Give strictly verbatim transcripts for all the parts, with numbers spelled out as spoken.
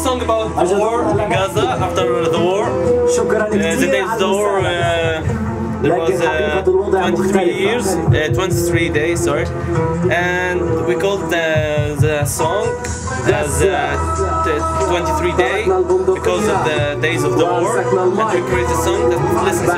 song about the war in Gaza after the war. Uh, the days of the war, uh, there was uh, twenty-three years, uh, twenty-three days, sorry, and we called the, the song as uh, twenty-three day because of the days of the war, and we created a song that listens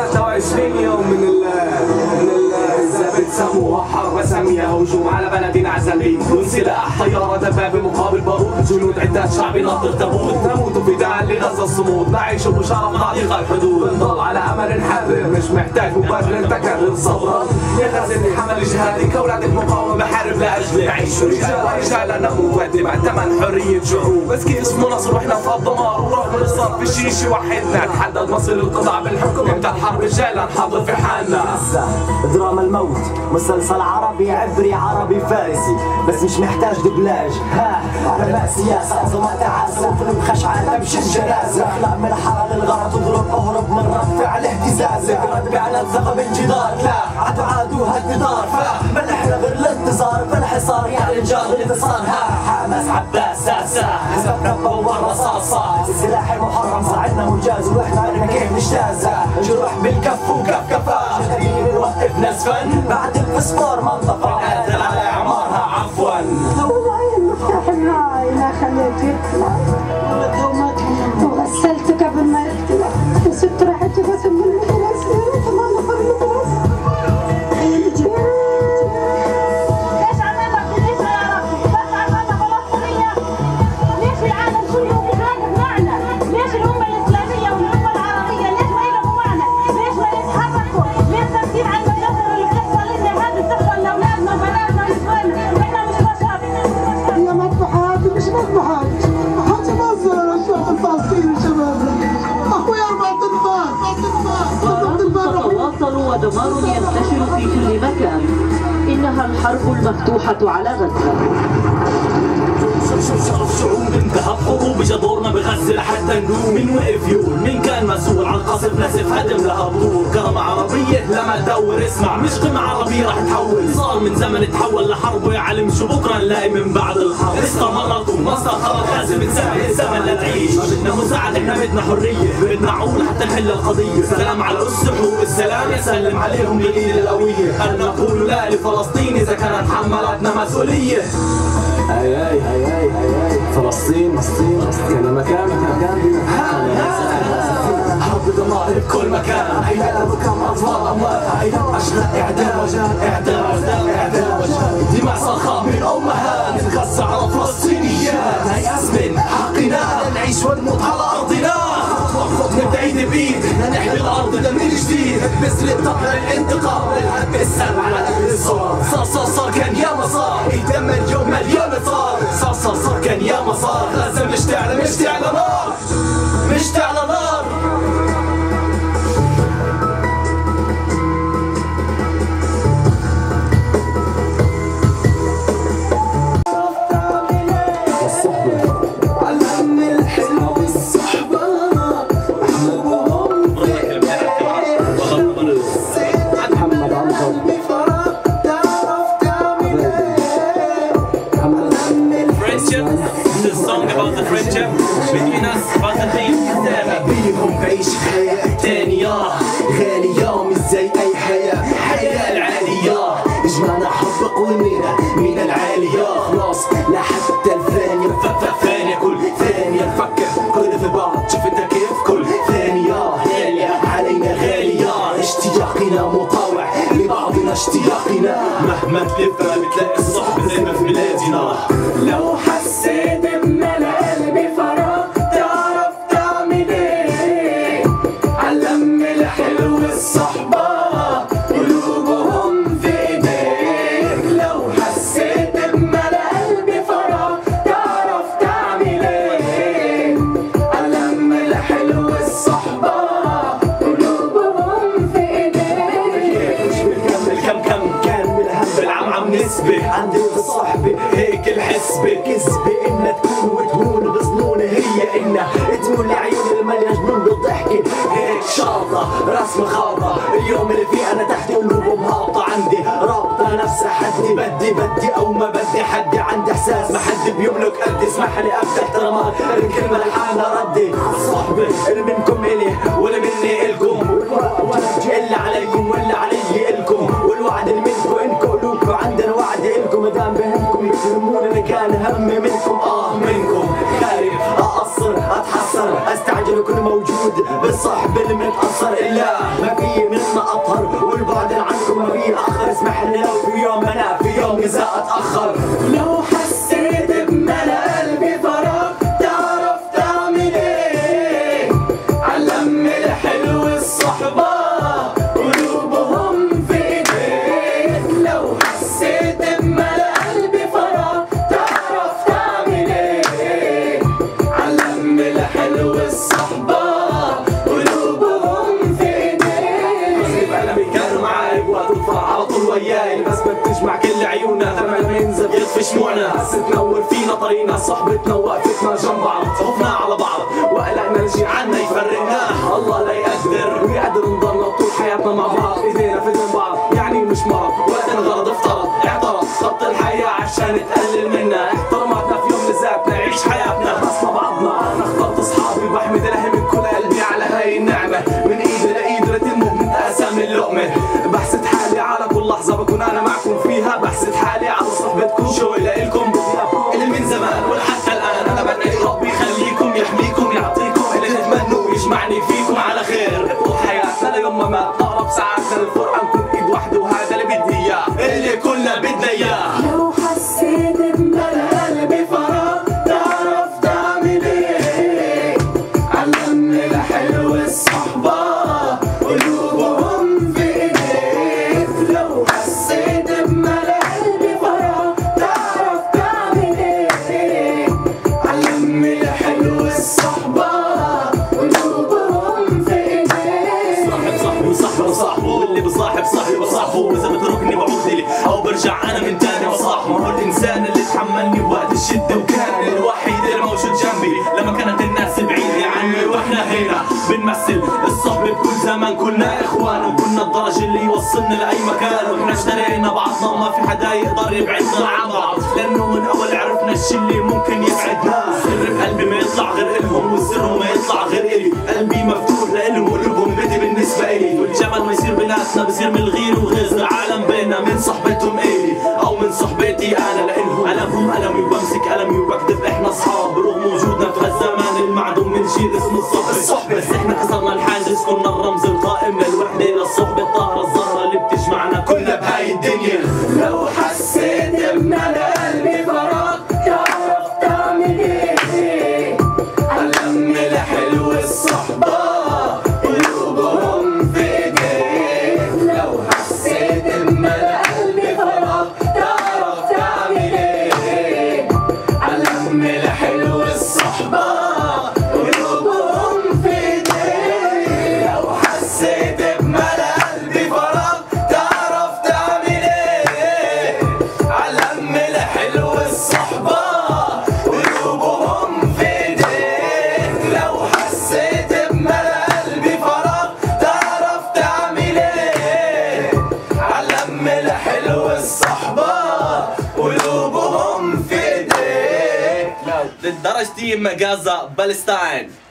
to سموها حرب سامية هجوم على بلد عزلي وانسلاح طيارة دبابة مقابل بارود جنود عدة شعب ناطر تموت نموت فداء لغزة الصمود نعيش بشرف عالقة الحدود نضل على أمل حاضر مش محتاج مبرر تكرر صبرا يا غازي حمل جهادي كأولاد المقاومة بحارب لأجله نعيش رجال ورجال نموت ودمع ثمن حرية شعوب بس كيف اسمه نصر واحنا في الدمار ورغم اللي صار في شي شي وحدنا تحدد مصير القضاء بالحكم امتى الحرب الجاية نحضر في حالنا دراما الموت مسلسل عربي عبري عربي فارسي بس مش محتاج دبلاج ها علماء سياسة عظماء تعاسة وقلوب خشعة تمشي الجنازة اخلع من الحارة للغرض اضرب اهرب من رد فعل اهتزاز رد بإعلان ثقب انجدار لا عتعادوها الجدار فما احنا غير الانتظار بالحصار يعني الجار الانتصار ها حماس عباس ساسا حسبنا بور رصاصة السلاح المحرم صاعدنا مجاز واحنا عرفنا كيف نجتازه جروح بالكف وكف كفا قادرين نوقف نزفا بعد الفسفور منطقة قادر على إعمارها عفوا والله المفتاح الراعي لا خليته يطلع وغسلته قبل ما يطلع وست رحت غسل من المدرسة طلع نفر المدرسة ليش عملنا كنيسة يا رب؟ بس عملنا فلسطينية ليش العالم كله بيخالف معنا؟ ليش الأمة الإسلامية والأمة العربية ليش ما يقفوا معنا؟ ليش ما يتحركوا؟ ليش ساكتين عن المجازر اللي بتحصل لنا هذه بتحصل لأولادنا وبناتنا ونسواننا؟ إحنا مش بشر هي مذبحات مش مذبحات حتى نظر الشعب الفلسطيني شباب أخوي أربعة أنفاس تواصلوا ودمار ينتشر في كل مكان إنها الحرب المفتوحة على غزة شرف شعوب انتهى حروب اجى دورنا بغزة لحتى نقوم من وقف يقول مين كان مسؤول عن قصف نسف هدم لها بطول كرامة عربية لما تدور اسمع مش قمة عربية رح تحول صار من زمن تحول لحرب ويا علم شو بكره نلاقي من بعد الحرب استمرت وما استقرت لازم نساعد الزمن لتعيش ما بدنا مساعدة احنا بدنا حرية بدنا عقول حتى نحل القضية سلام على أس حقوق السلام يسلم عليهم بالإيد القوية أن نقول لا لفلسطين إذا كانت حملتنا مسؤولية هاي هاي هاي هاي هاي فلسطين فلسطين كان مكان مكان حرب دمار بكل مكان عيال بكم أطفال أموات أشلاء إعدام إعدام إعدام دماء صرخة من أمهات نتغذى على فلسطينيات نيأس من حقنا نعيش ونموت على أرضنا نبدأ إيد بإيد نحمي الأرض من جديد بس للطبع الانتقام الحب السلم على الصور صار صار صار كان يا مسار الدم اليوم مليون صار صار صار صار كان يا مسار غزة مشتعلة مشتعلة نار مشتعلة نار This song about the friendship between us, about the thing. بيهم بعيش حياة تانية غالية مش زي أي حياة حياة العالية إجمعنا حب قومنا من العالية خلاص لا حتى الثانية ثانية كل ثانية نفكر كل في بعض شوف انت كيف كل ثانية غالية علينا غالية اشتياقنا مطاوع لبعضنا اشتياقنا مهما تلف بتلاقي الصحب زي ما في بلادنا لو حسيت بملء قلبي فراغ تعرف تعمل ايه علم الحلو الصحبة قلوبهم في ايديك لو حسيت بملء قلبي فراغ تعرف تعمل ايه علم الحلو الصحبة قلوبهم في ايديك مش بنكمل كم كم كان من الهم بالعم عم نسبة عندي بصاحبي هيك الحسبة كذبة إنها تكون وتهون بظنون هي إنها تمول لعيون المليا جنون بالضحكة هيك شاطة راس مخاطة اليوم اللي فيه أنا تحت قلوبهم هابطة عندي رابطة نفسها حدي بدي بدي أو ما بدي حدي عندي احساس ما حد بيملك قد. اسمح لي ابدا احترامات الكلمه لحالنا ردي. الصحبه اللي منكم الي ولا مني الكم، اللي عليكم واللي علي الكم، والوعد اللي منكم انكم قلوبكم عندنا وعد الكم. مدام بهمكم يكرمونا اللي كان همي منكم اه منكم. خايف اقصر اتحسر استعجل وكل موجود بالصحبه اللي متاثر. الا ما في منا اطهر والبعد عنكم ما في اخر. اسمح لي لو في يوم انا في يوم اذا اتاخر. لو حسيت بملأ قلبي فراغ تعرف تعمل ايه؟ علم الحلو الصحبه قلوبهم في ايديك. لو حسيت بملأ قلبي فراغ تعرف تعمل ايه؟ علم الحلو الصحبه قلوبهم في ايديك. قلبي كانوا معاي بوقت الفرح على طول وياي، بس بتجمع كل عيوننا ثمن ما ينزل يطفي شموعنا. بس تنور فينا طريقنا صحبتنا ووقفتنا جنب بعض. خوفنا على بعض وقلقنا نجي عنا يفرقنا. الله لا يقدر ويقدر نضلنا طول حياتنا مع بعض. ايدينا في ايدين بعض يعني مش مرض وقت الغرض افترض اعترض خط الحياة عشان تقلل منا. احتراماتنا في يوم لذاتنا عيش حياتنا بس مع بعضنا. انا اخترت اصحابي بحمد الله من كل قلبي على هاي النعمة. من ايد لايد لتنمو بنتقاسم اللقمة. بحسد حالي على كل لحظة بكون انا معكم فيها. بحسد حالي على صحبتكم شو لإلكم اللي من زمان ولحتى الان. انا بدعي ربي يخليكم يحميكم يعطيكم اللي تتمنوا ويجمعني فيكم على خير. وحياتنا ليوم ما مات نقرب ساعاتنا للفرقة نكون ايد واحدة وهذا اللي بدي اياه اللي كلنا بدنا اياه. لو حسيت بملأ قلبي فراغ تعرف تعمل ايه؟ علم الحلو الصحبة قلوبهم في ايديك. لو حسيت بملأ قلبي فراغ تعرف تعمل ايه؟ علم الحلو الصحبة قلوبهم في ايديك. صاحب صاحبه وصاحبه صاحبه واللي بصاحب صاحبه وصاحبه. واذا بتركني بعود لي او برجع انا من تاني بصاحبه. هو الانسان اللي تحملني بوقت الشده وكان الوحيد اللي موجود جنبي لما كانت الناس بعيده عني. واحنا هنا بنمثل الصحبه بكل زمان كنا اخوان وكنا الدرج اللي يوصلنا لاي مكان. واحنا اشترينا بعضنا وما في حدا يقدر يبعدنا عن بعض لانه من اول عرفنا الشي اللي ممكن يبعدنا. سر بقلبي ما يطلع غير الهم والسر ما يطلع غير الي. قلبي مفتوح لالهم وقلوبهم بدي بالنسبه الي. والجمل ما يصير بيناتنا بصير من الغير وغيظ العالم بينا من صحبتهم الي او من صحبتي انا لالهم. المهم المي وبمسك المي وبكذب احنا اصحاب رغم وجودنا في هالزمان المعدوم من شيء اسمه الصحبه. بس احنا كسرنا الحاجز كنا الرمز القائم للوحده للصحبه الطاهره الزهره اللي بتجمعنا كلنا بهاي الدنيا. لو حسيت بملأ قلبي فراغ تعرف تعمل ايه؟ علم الحلو الصحبه قلوبهم في ايديك. لو حسيت بملأ قلبي فراغ تعرف تعمل ايه؟ علم الحلو الصحبه قلوبهم في ايديك. لو حسيت بملأ قلبي فراغ تعرف تعمل ايه؟ علم الحلو الصحبه قلوبهم في ايديك. لو حسيت بملأ قلبي فراغ تعرف تعمل ايه؟ علم الحلو الصحبه قلوبهم في ايديك. للدرجة دي مجازة بالستاين.